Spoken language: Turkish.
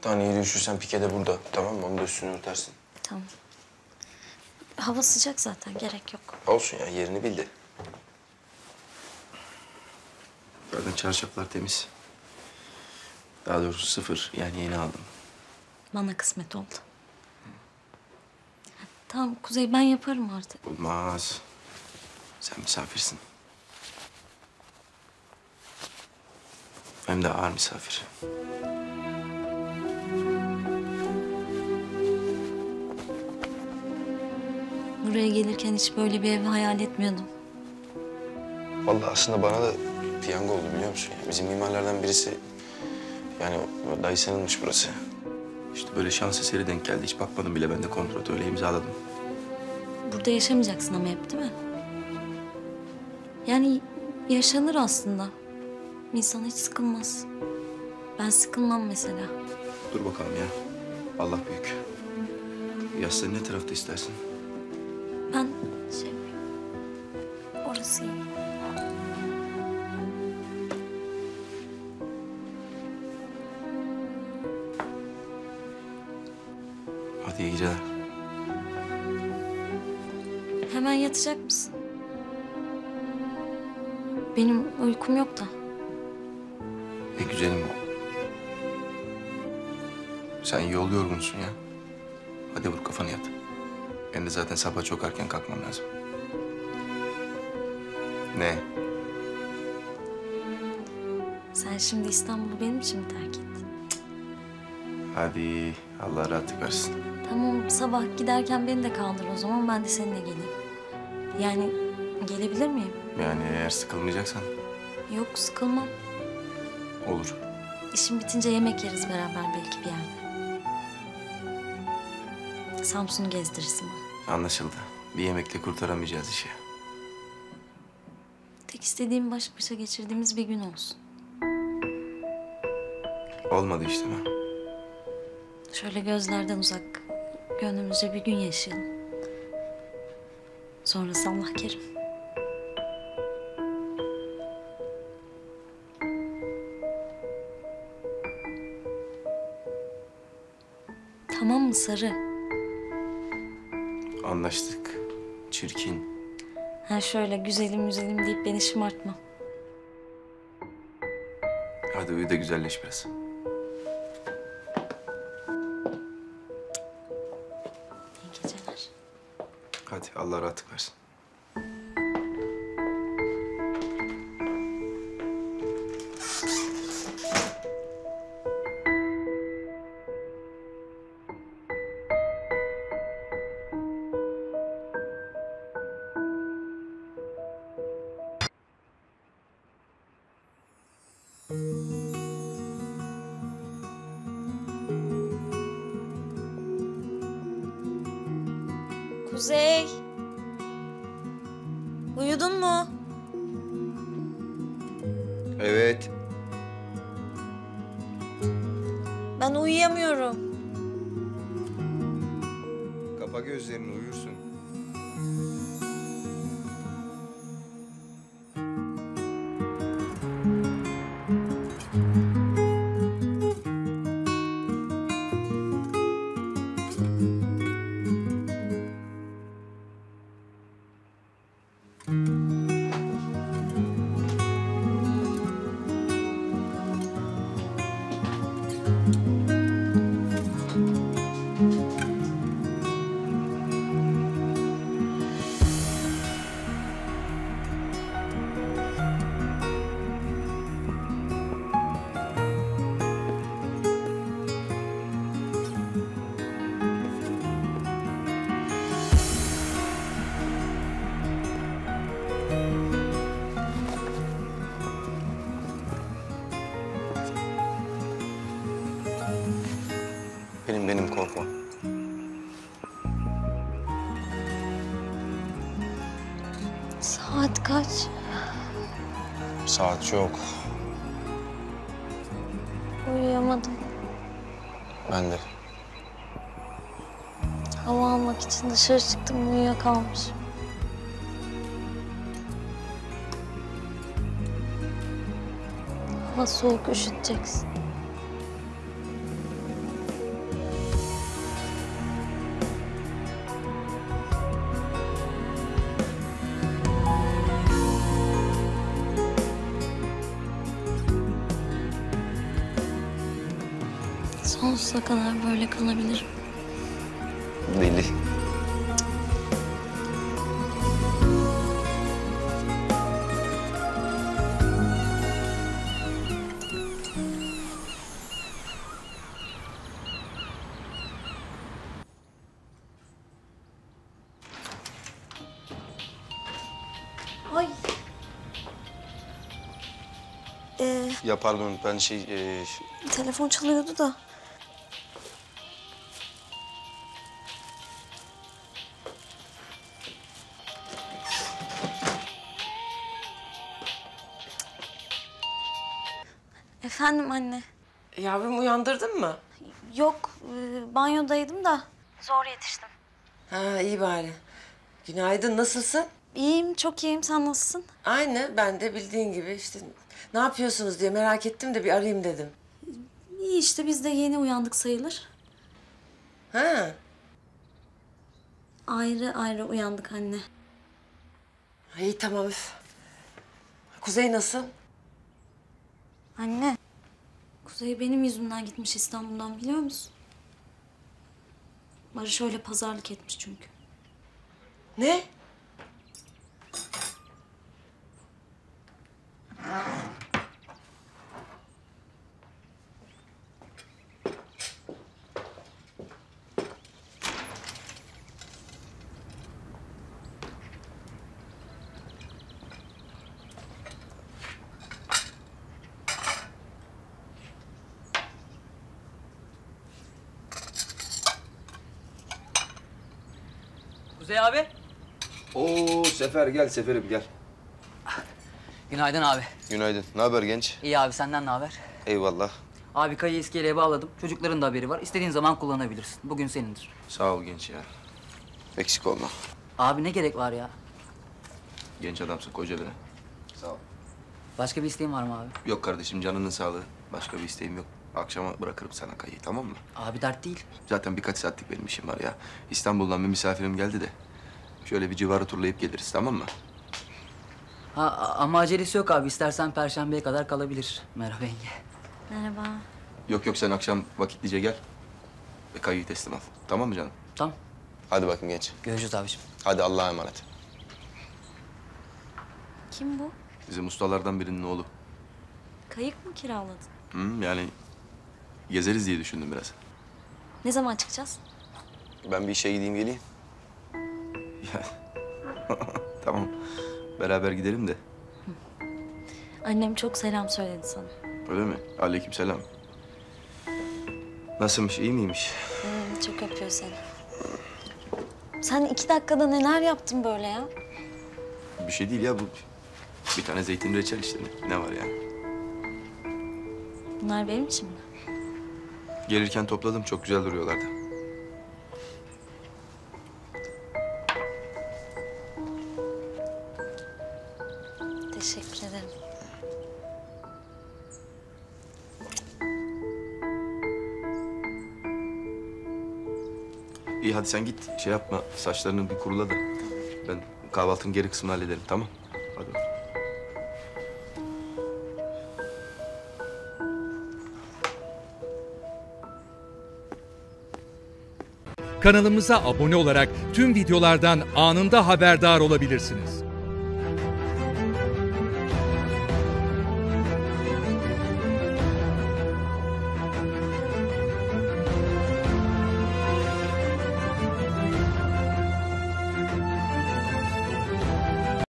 Daha yeri üşürsen Pike de burada. Tamam mı? Onu da üstünü örtersin. Tamam. Hava sıcak zaten, gerek yok. Olsun ya, yerini bildi. Zaten çarşaflar temiz. Daha doğrusu sıfır. Yani yeni aldım. Bana kısmet oldu. Tamam Kuzey, ben yaparım artık. Olmaz. Sen misafirsin. Hem de ağır misafir. Buraya gelirken hiç böyle bir evi hayal etmiyordum. Vallahi aslında bana da piyango oldu biliyor musun? Ya? Bizim mimarlardan birisi... Yani o dayısınınmış burası. İşte böyle şans eseri denk geldi. Hiç bakmadım bile. Ben de kontratı öyle imzaladım. Burada yaşamayacaksın ama hep, değil mi? Yani yaşanır aslında. İnsan hiç sıkılmaz. Ben sıkılmam mesela. Dur bakalım ya. Allah büyük. Yastığı ne tarafta istersin? Ben orası iyi. Hadi iyi geceler. Hemen yatacak mısın? Benim uykum yok da. Güzelim. Sen yol yorgunsun ya. Hadi vur kafanı yat. Ben de zaten sabah çok erken kalkmam lazım. Ne? Sen şimdi İstanbul'u benim için mi terk ettin? Hadi Allah rahatlık versin. Tamam, sabah giderken beni de kaldır o zaman, ben de seninle geleyim. Yani gelebilir miyim? Yani eğer sıkılmayacaksan Yok, sıkılmam. olur. İşim bitince yemek yeriz beraber belki bir yerde. Samsun'u gezdirirsin bana. Anlaşıldı. Bir yemekle kurtaramayacağız işi. Tek istediğim baş başa geçirdiğimiz bir gün olsun. Olmadı işte mi? Şöyle gözlerden uzak, gönlümüzce bir gün yaşayalım. Sonrası Allah kerim. Tamam mı Sarı? Anlaştık. Çirkin. Ha şöyle güzelim güzelim deyip beni şımartma. Hadi uyu da güzelleş biraz. İyi geceler. Hadi Allah rahatlık versin. Kuzey. Uyudun mu? Evet. Ben uyuyamıyorum. Kapa gözlerini uyursun. Benim korkma. Saat kaç? Saat çok. Uyuyamadım. Ben de. Hava almak için dışarı çıktım, uyuyakalmışım. Hava soğuk, üşüteceksin. Sonsuza kadar böyle kalabilirim. Deli. Ay. Ya pardon ben Telefon çalıyordu da. Efendim anne. Yavrum uyandırdın mı? Yok, banyodaydım da. Zor yetiştim. Ha iyi bari. Günaydın, nasılsın? İyiyim, çok iyiyim. Sen nasılsın? Aynı, ben de bildiğin gibi işte ne yapıyorsunuz diye merak ettim de bir arayayım dedim. İyi işte, biz de yeni uyandık sayılır. Ha, Ayrı ayrı uyandık anne. iyi tamam üf. Kuzey nasıl? Anne, Kuzey benim yüzümden gitmiş İstanbul'dan, biliyor musun? Barış öyle pazarlık etmiş çünkü. Ne? Kuzey abi. Oo Sefer gel Seferim gel. Günaydın abi. Günaydın. Ne haber genç? İyi abi, senden ne haber? Eyvallah. Abi kayı iskeleye bağladım. Çocukların da haberi var. İstediğin zaman kullanabilirsin. Bugün senindir. Sağ ol genç ya. Eksik olma. Abi ne gerek var ya? Genç adamsın koca bile. Sağ ol. Başka bir isteğin var mı abi? Yok kardeşim canının sağlığı. Başka bir isteğim yok. Akşama bırakırım sana kayıyı tamam mı? Abi dert değil. Zaten birkaç saatlik benim işim var ya. İstanbul'dan bir misafirim geldi de. Şöyle bir civarı turlayıp geliriz tamam mı? Ama acelesi yok abi. İstersen Perşembe'ye kadar kalabilir. Merhaba yenge. Merhaba. Yok sen akşam vakitlice gel. Ve kayıyı teslim al. Tamam mı canım? Tamam. Hadi bakın genç. Görüşürüz abiciğim. Hadi Allah'a emanet. Kim bu? Bizim ustalardan birinin oğlu. Kayık mı kiraladın? Yani gezeriz diye düşündüm biraz. Ne zaman çıkacağız? Ben bir işe gideyim geleyim. Ya. Tamam. Beraber gidelim de. Annem çok selam söyledi sana. Öyle mi? Aleykümselam. Nasılmış? İyi miymiş? Çok öpüyor seni. Sen 2 dakikada neler yaptın böyle ya? Bir şey değil ya bu. Bir tane zeytin reçel işte. Ne var yani? Bunlar benim için mi? Gelirken topladım. Çok güzel duruyorlardı. Teşekkür ederim. İyi hadi sen git. Şey yapma. Saçlarını bir kurula da. Ben kahvaltının geri kısmını hallederim tamam? Hadi. Kanalımıza abone olarak tüm videolardan anında haberdar olabilirsiniz.